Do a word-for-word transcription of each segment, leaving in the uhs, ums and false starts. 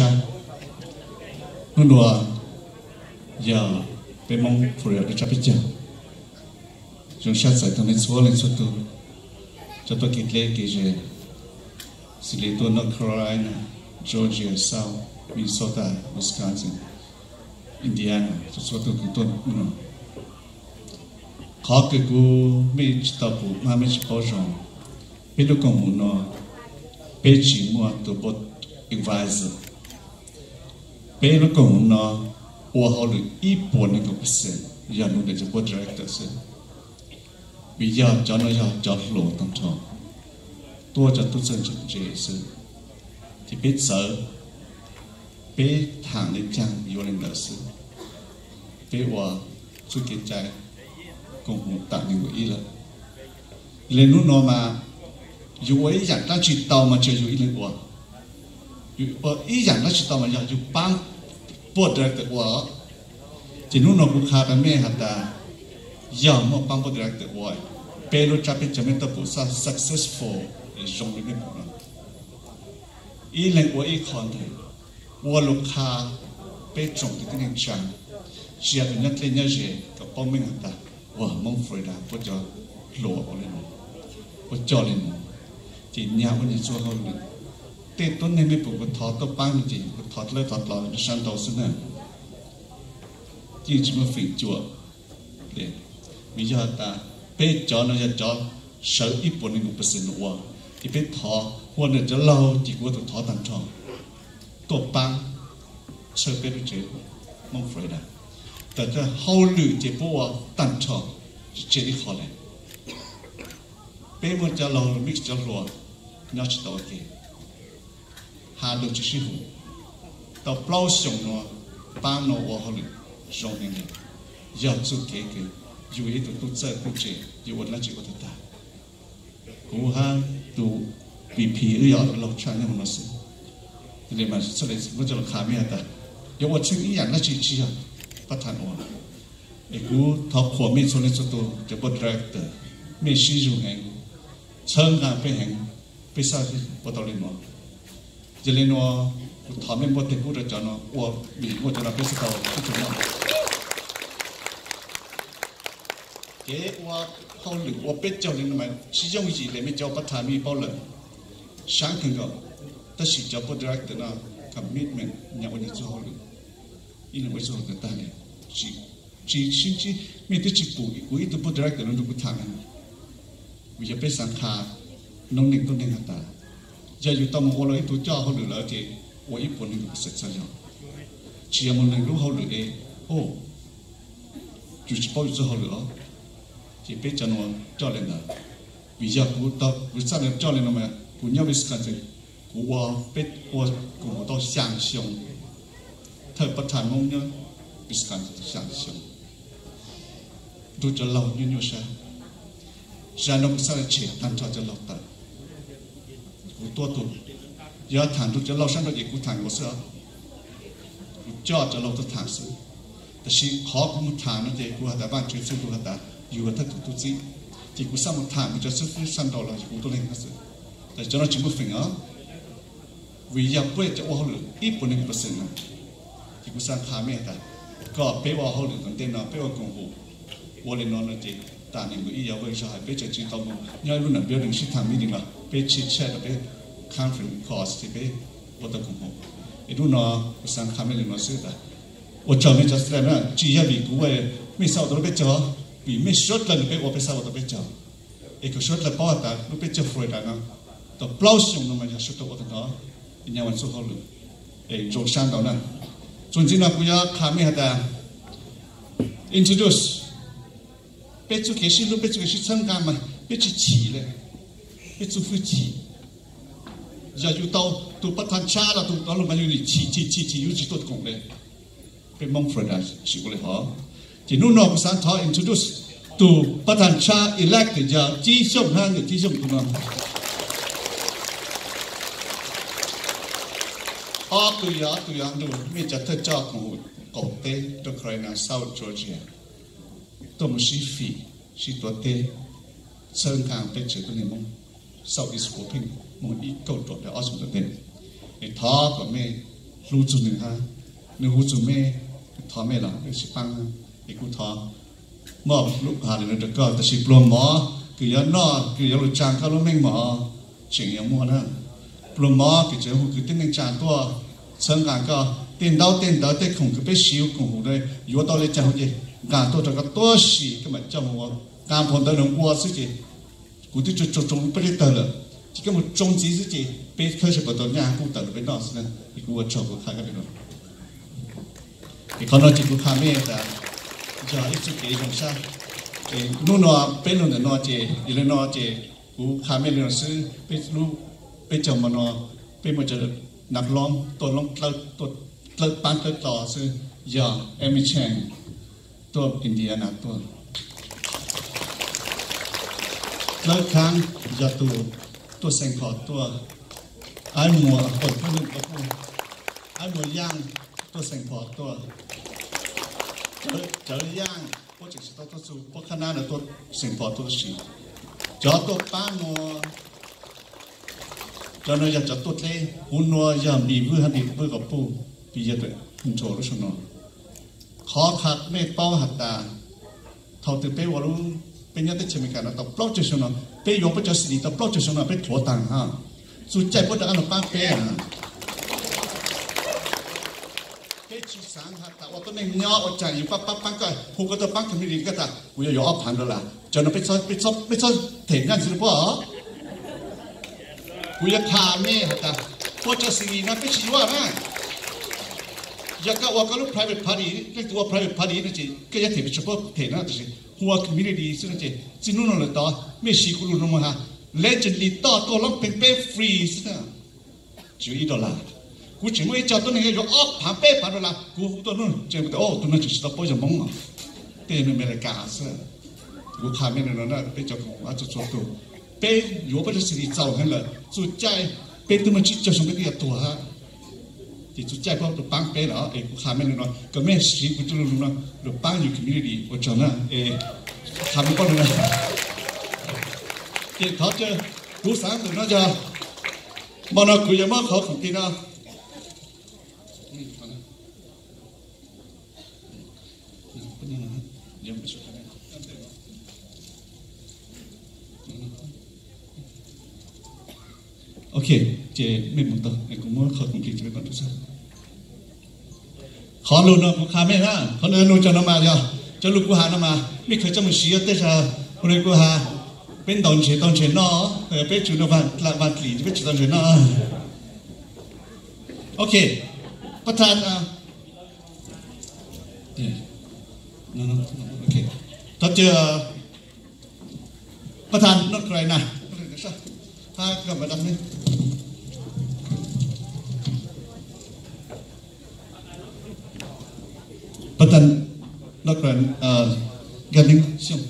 cha nó đùa giờ bên mong phụ nữ để cho biết chưa chúng sát giải thằng lên số lên số tu cho tôi kịp lệ kỹ rồi xử lý tôi North Carolina Georgia South Minnesota Wisconsin Indiana cho số tu của tôi khó cái cú mấy tàu phụ mà mấy bao rong bây lúc còn muốn nó bây chỉ mua từ bot advisor bây lúc còn muốn nó qua họ được ít bốn mươi percent giờ nó để cho bot director xem bây giờ cho nó giờ cho lộ tâm trạng tôi cho tôi dân chúng chế sự thì biết sợ biết thằng lên trang vô lên đỡ sự biết qua suy nghĩ trái cùng một tặng những người là lên lúc nó mà dù ấy dạng ta chỉ tàu mà chơi dù ý lên qua dù ý dạng ta chỉ tàu mà giờ dù băng bột ra từ qua chỉ lúc nó cũng khá cái mẹ hạt ta giờ mà băng bột ra từ qua bây giờ chấp nhận chấp nhận tập bộ sa successful để dùng được cái bộ này ý lên qua ý còn thì qua lúc khá bây trồng thì cái này chẳng chỉ là nhất lên nhớ gì cái bao mình hạt ta và mong phải là có cho lộ lên có cho lên chỉ nhà vẫn như xưa hơn nữa tết tuần này mới buộc thọ tôi bán gì thọ lấy thọ lò sang đầu xưa này chỉ chỉ mà phình chùa để bây giờ ta bây cho nó giờ cho sở ít bốn mươi percent nữa thì bây thọ hoặc là cho lâu chỉ có được thọ tăng tròn tôi bán sở bây giờ mong phải làแต่ถ้าเขาหลุดจะบอกว่าตันชอบจะได้ขอเลยเป็นมันจะเราไม่จะรัวน่าจะต่อเกี่ยหาดูจะชิวต่อเปล่าส่งนัวป้านนัวเขาหลุดส่งเองอยากสู้เกี่ยอยู่ที่ตัวเจ้าตัวเจ้าอยู่วันละจีวันตากูฮะตัวปีพีเอื้อเราใช้เนี่ยมันสิทีนี้มันแสดงว่าจะราคาไม่ได้ยังว่าซึ่งอีอย่างน่าจีจีอ่ะประธานว่าไอ้กูทอขวบไม่ชนในสุดตัวจะบดแรกเตอร์ไม่ชี้อยู่แห่งเชิงการไปแห่งไปซาที่บดตอลินว่าจะเล่นว่ากูทำไม่บดเต็มกูจะจอนว่ามีว่าจะรับไปสักตัวที่ถูกต้องเก๋ว่าเขาหรือว่าเป็ดเจ้าเล่นทำไมชี้ย่งจีเลยไม่เจ้าประธานมีเป้าเลยช่างถึงก็แต่สิเจ้าบดแรกเตอร์น่ะกับมิดแมนอย่างวันนี้จะเขาหรืออีนั่นไม่ใช่คนต่างเลยจีจีชินจีมีแต่จีปูกูอีตัวพูด direct แต่เราดูกูทางนั้นวิจะเป็นสังขารน้องหนึ่งตัวหนึ่งตาจะอยู่ต่อมาวันละตัวเจ้าเขาหรือแล้วที่ว่าอีปุ่นหนึ่งเสร็จซะแล้วเชียร์มันหนึ่งรู้เขาหรือเอโอ้จุดเป้าอยู่เขาหรือที่เป็นจันวันเจ้าเลยนะวิจะกูต่อกูสร้างเจ้าเลยนะมั้ยกูยังไม่สกัดเลยกูว่าเป็นว่ากูต้อง相信เธอประธานมงเนี่ยพิสการสังเกตดูจะเล่ายุ่งยุ่งใช่จานกสัตว์เชี่ยท่านชอบจะเล่าแต่กูตัวตัวยาฐานดูจะเล่าฉันเราเอกกูฐานกูเสือกูจอดจะเล่าตัวฐานเสือแต่ชีขอกูมุฐานนั่นเองกูหาแต่บ้านช่วยซื้อกูหาแต่อยู่กับท่านทุกทีที่กูสร้างมุฐานกูจะซื้อสั่งดอลลาร์กูตัวเล็กนั่นเสือแต่จะเราจิมุฟิงอ่ะวิญญาณเพื่อจะว่าหรืออีกคนหนึ่งเปอร์เซ็นต์นะที่กูสร้างขาไม่ได้ก็เป้ว่าเขาหรือตั้งแต่นอนเป้ว่ากงหูวันเลยนอนนั่นเองแต่หนึ่งก็อียาวไปชายเป้จะจีนตอมย้ายรุ่นหนึ่งเบี้ยหนึ่งชิ้นทางนี้ดีละเป้ชิดแช่แต่เป้คอนเฟรนซ์คอร์สที่เป้วัดกงหูไอ้รุ่นนอกูสร้างขาไม่เลยนอนซื้อแต่ว่าจอไม่จะแสดงว่าจียาบีกูว่าไม่เศร้าตัวเป้จอบีไม่ชดเลยเป้ว่าเป้เศร้าตัวเป้จอไอ้ก็ชดเลยป้อแต่ลูกเป้จะฟรอยด์นะแต่เปล่าส่งน้ำมันจะชดตัวว่าตัวอีเนี่ยวันสุดเขาหรือไอ้โจชันตอนนั้นส่วนจริงๆกูอยากขาไม่หัดแต่ introduce เป็นจุดเกิดสิ่งรู้เป็นจุดเกิดสิ่งสังการมันเป็นจุดฉี่เลยเป็นจุดฟื้นฉี่อย่าอยู่ต่อตัวประธานชาติตัวตอนลงมาอยู่นี่ฉี่ฉี่ฉี่ฉี่อยู่ที่ตัวกงเลยเป็นมองฟรดาสิกูเลยเหรอที่นู่นนอกภาษาไทย introduce ตัวประธานชาติ elect จะจีส่งห้างกับจีส่งตัวนั้นอ๋อตัวอย่างตัวอย่างดูมีจัดเทเจ้าของเกาะเต้ตัวใครนะเซาท์จอร์เจียตัวมันสีฟีสีตัวเต้เชิงกลางเป็นเฉยตัวนี้มั้งเซาท์อีสต์โคพิงมันอีกเกาะตัวเดียวอ้อสมตัวเต้ไอ้ท้อกับแม่รู้จุดหนึ่งฮะหนึ่งรู้จุดไม่ทอไม่หรอกไม่ชิปังอีกูทอมอบลูกหาเดี๋ยวเด็กก็แต่ชิปลมหมอคือยันนอคือยันลูกจางเขาลูกแม่งหมอเฉียงยังมั่วนะปลมหมอคือเจ้าหูคือติ้งในจานตัวเชิงการก็เต้นดาวเต้นดาวเต้นคงคือไปชิวคงหูเลยอยู่ต่อเลยเจ้าหูจีการตัวตัวก็ตัวสีก็เหมือนเจ้าหัวการผลตัวหนึ่งวัวสิจีกูที่จุดจุดจงไปได้เตอเลยที่ก็มันจงจีสิจีไปเคยใช้ประตูเนี่ยกูเตอเลยไปนอนสินะอีกูว่าชอบกูขายกันไปหมดอีกคนนอกจีกูขายไม่แต่จะอีกสุดเกี่ยงซะนู่นนอเป็นนู่นนอเจอีเลนอเจกูขายไม่เลยซื้อไปรู้ไปจมมันอไปมันจะนักล้อมตัวล้อมตัวตัวตัวปั้นตัวต่อซื้อยาเอมิเชงตัวอินเดียนะตัวแล้วครั้งยาตัวตัวเซงขอตัวไอ้หมัวตัวผู้หนึ่งตัวผู้ไอ้หมัวย่างตัวเซงขอตัวเจอเจอย่างพวกจิตตัวตัวสูพวกขนาดตัวเซงขอตัวสีจอตัวป้าหมัวจอเนยอยากจะตัวเล่หุ่นนัวยามดีพื้นหันดีพื้นกับปูปีเยอะเลยหุ่นโจรุ่ชนอขอขัดไม่เป้าหัดตาเท่าที่เป้วารุเป็นยันติเชมิกันนะแต่ปลอกเจชนอเป้ยกไปจะสิแต่ปลอกเจชนอเป้ถั่วตังฮะสุดใจพวกดังนั้นป้าเป้ฮะเป้ชีสังหัดตาว่าตัวนี้เนาะใจอยู่ปั๊บปั๊บปั๊บก็หูก็ตัวปั๊บถึงไม่ดีก็ตากูจะยอมผ่านแล้วล่ะจนเราไปซ้อนไปซ้อนไปซ้อนเถียงกันสิหรือเปล่ากูจะถามนี่หัดตาพวกจะสินะไปชี้ว่านะอยากก็ว่าก็ลูก private party เรียกตัว private party นั่นจีก็จะเถียงเฉพาะเถียงนั่นจีหัว community ซึ่งนั่นจีจีนู่นนั่นเลยต่อไม่ชี้กูรู้มั้งฮะ legally ต่อตัวเราเป็นเป้ฟรีสินะจีอีดอลลาร์กูจิไม่จับตัวนี้ก็ออกผ่านเป้ผ่านดอลลาร์กูตัวนู้นเจ้าตัวโอ้ตัวนั้นจีสต๊อปจะมองอ่ะเป้ไม่เป็นกาซะกูขาไม่นั่นนั่นเป้จะของอาจจะชอบตัวเป้อยู่ไปจะสิริเจ้าให้เลยสุดใจเป้ตัวมันจีจะส่งไปที่ตัวฮะที่สุดใจเพราะตัวปังเป้เหรอเอ้กูขาไม่นั่นก็ไม่สิกูจะรู้นะตัวปังอยู่ community ว่าจนะเอ้ขาไม่ก็รู้นะที่เขาจะกูสั่งตัวน่าจะมันเอาคุยมาเขาของที่น่ะโอเคเจไม่หมดตัวไอ้กูมั่วเขาคงกินจะไปก่อนทุกสิ่งขอรู้นะกูขาไม่นะเขาเดินนู่นจะนำมาเดียวจะลูกกูหานำมาไม่เคยจะมาเสียแต่จะคนนี้กูหาเป็นตอนเช้าตอนเช้าเนาะเออเป็นจุดวันละวันหลีเป็นจุดตอนเช้าเนาะโอเคประธานอ่ะเนี่ยนั่นโอเคถ้าเจอประธานนักใครนะถ้ากลับมาดังนี้ประธานนักใครเอ่อกันนิ่งเชื่อม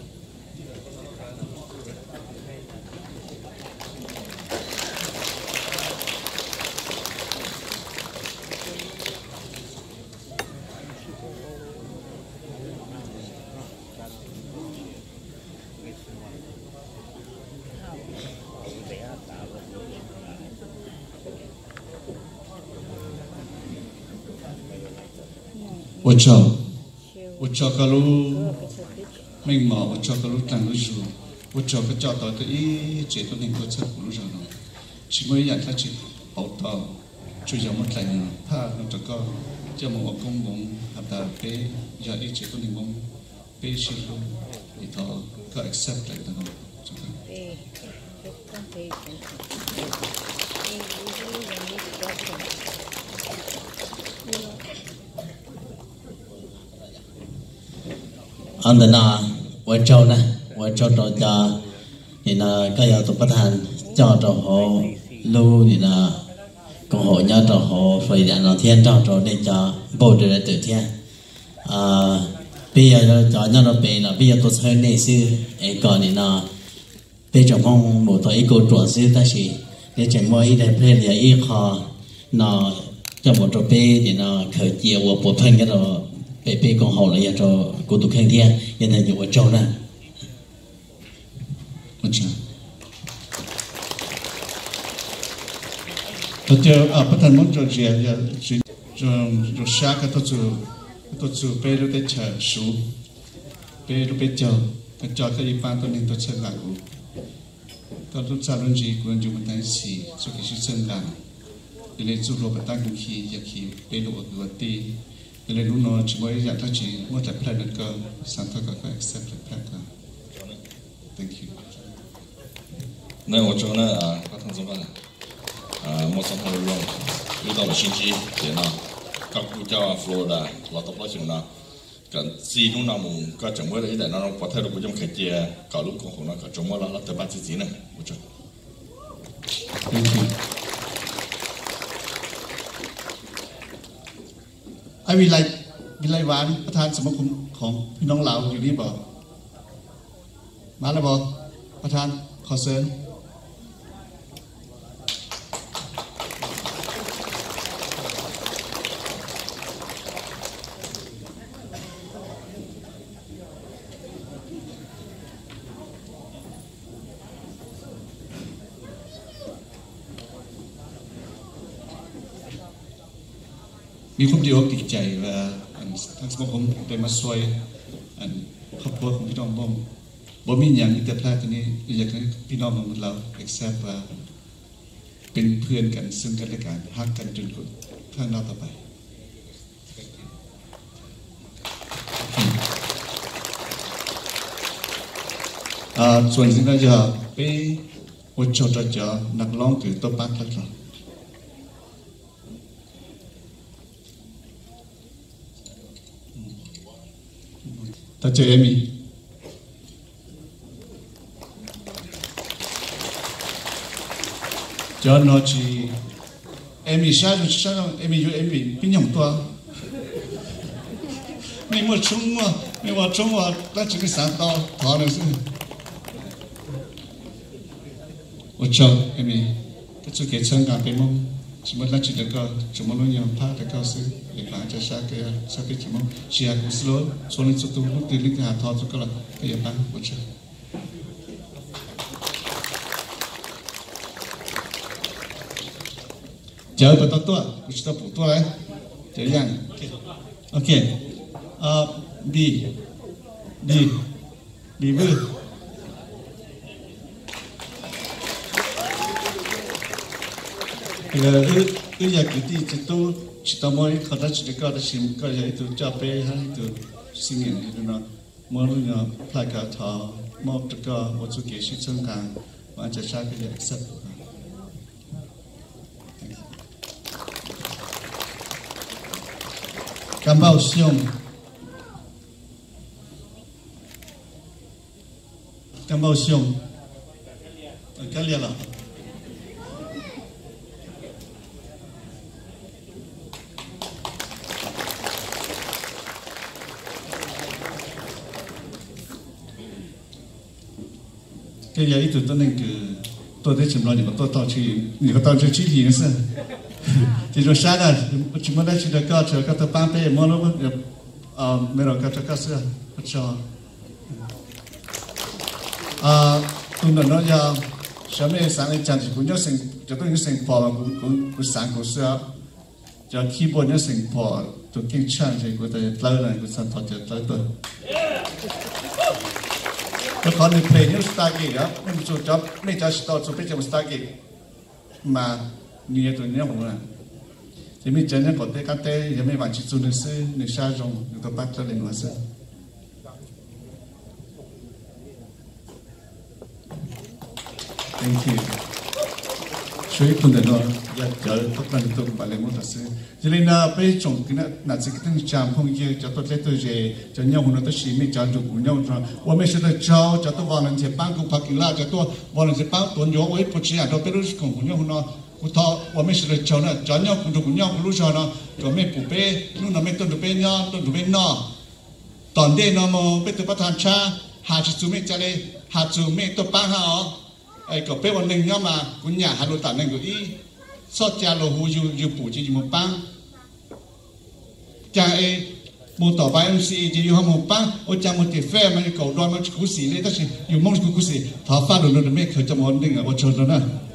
我找，我找个路，没毛，我找个路当路数，我找个找到的一这都能够在路上了，起码人他去报道，就要么来呢，他那这个叫么我公公，他的被要一这都能够被是路，里头个 accept 来的呢，这个。 อันนั้นนะว่าเจ้านะว่าเจ้าต่อจะนี่นะก็อยากตัวประธานเจ้าต่อหอลู่นี่นะก็หอยาต่อหอไฟอย่างเราเทียนเจ้าต่อได้จะโบเดอร์ตัวเทียนอ่าปียเราจะยาเราเป็นนะปียตัวเธอในซื้อไอ้ก่อนนี่นะปีจะมองหมดตัวไอ้กูตรวจซื้อแต่สิเนี่ยจะมองอีได้เพลย์อย่างอีคอนะจะหมดตัวปีนี่นะเคยเกี่ยวว่าปวดพันกันเราไปไปกองหอเลยจะกูตุกแข่งเทียยังไงอยู่ว่าเจ้านะ我讲，他ตัวเจออ่าประธานมุ่งจะเรียจะจะจะชาก็ตัวจูตัวจูไปรู้ได้เฉยสูไปรู้ไปเจอก็จอก็ยิ่งฟังตัวนึงตัวเชิงหลังตัวรู้จักรุ่นจีกุนจูมันตั้งสี่สุขีชิเชิงหลังยังเลยจูโรบตั้งกุขีอยากขีไปรู้ตัวตียังเลยรู้นอชิมวยอยากทักจีมั่วแต่แพร่นั่นก็สันทก็ก็ accept แพร่ก็ thank you 那我之后呢啊，他同志们啊，我上头用遇到了星期天呐，各国家佛罗的老多老乡呐，跟自动那么个周末了一点那种不太多不用开街，搞路过后那个周末了，那得把自己呢，我觉。 thank you ไอ้วิไลวิไลวานประธานสมาคมของพี่น้องลาวอยู่นี่บ่มาแล้วบ่ประธานขอเชิญมีความดีอกดีใจว่าทั้งสมาคมได้มาช่วยครอบครัวของพี่น้องบ่มบ่มีอย่างที่แต่พลาดตัวนี้อยากให้พี่น้องของเรา accept ว่าเป็นเพื่อนกันซึ่งกันและกันฮักกันจนกว่าข้างหน้าต่อไปส่วนที่เราจะไปวัดโจทย์จะนักร้องคือตัวปั้นทักษะta chơi em đi cho nó chỉ em đi sao rồi sao rồi em đi em đi bên nhộng toa mình mua chung mà mình mua chung mà ta chỉ cái sáng to thọ này chứ ở chỗ em đi cái chỗ cái chân cả bên mông chỉ muốn là chỉ được có chỉ muốn luôn nhiều phát được có sự để làm cho sao cái sao cái chỉ muốn chia cũng slow số lượng số tu lúc từ lúc hà thọ cho cái là cái gì bán một chút chờ bắt đầu tua chúng ta phụ tua đấy chờ yang ok đi đi đi vui cái cái giờ cái gì chỉ tôi chỉ tao mới khởi ra chỉ có được xin có giờ tôi cho bé hay tôi xin nhận thì nó mới lúc nào phải cả thọ một cái có một số cái sự chân càng và chỉ sao cái việc sắp cảm ơn siêu cảm ơn siêu cái gì là cái gì tụi tôi nên cứ tôi thấy chừng nào thì tôi tao chỉ những cái tao chỉ chỉ gì nữa sao thì rồi sáng là chúng mình đã chỉ được có chờ các tập ban pe mà nó được à mấy rồi các các sự cho à tụi nó nói là sáng nay sáng nay chẳng chỉ cũng nhớ sinh cho tôi nhớ sinh phò mà cũng cũng cũng sáng cũng sửa cho keyboard nhớ sinh phò tụi kinh chăng thì cũng tới tới này cũng sáng thoát tới tới tôiแล้วเขาในเพลงนี้สตาร์กิครับไม่มีจุดจับไม่จะสตาร์จุดเป็นจะสตาร์กิมาเนี่ยตัวนี้ผมนะจะมีเจนเนี่ยก่อนเตะกันเตะยังไม่หวังจิตจุดนึกซื้อนึกชาจงนึกตัวปักตัวเล่นมาซื้อ thank you ช่วยคุณเดินหน่อยอยากเจอทุกคนตัวไปเลยหมดซื้อจะเล่นน่ะไปจงกันน่ะน่าจะต้องจำพงยี่จะตัวเล็กตัวใหญ่จะเนี่ยหุ่นตัวสีไม่จะดูหุ่นเนี่ยจะว่าไม่ใช่ตัวเจ้าจะตัววันนั้นจะปั้งกูพักกินลาจะตัววันนั้นจะปั้งตัวโยไว้ปุ๊บชี้อ่ะตัวเป็นรู้ของหุ่นเนี่ยหุ่นน่ะกูท้อว่าไม่ใช่ตัวเจ้าน่ะจะเนี่ยหุ่นตัวหุ่นเนี่ยหุ่นรู้ชาน่ะก็ไม่ปุ๊บเป้นู่นน่ะไม่ต้นตัวเป็นเนี่ยต้นตัวเป็นนอตอนเด็กน่ะมันเป็นตัวประธานชาหาจุดไม่จะเลยหาจุดไม่ตัวปั้งหาอ๋อไอ้ก็เป็นวันหนึ่งเนี่ยมากูเนี่ยหาลูกตาหนึ่งกูอีสอดจาโลหูอยู่อยู่ปู่จีอยู่มุปังจาเอมูต่อไปอุซีจีอยู่ห้องมุปังโอจามุติเฟ่มันอยู่เก่าดอนมันคุสีเลยแต่สิอยู่มองคุสีท้าฟ้าโดนโดนไม่เคยจะมองหนึ่งอ่ะว่าชนแล้วนะ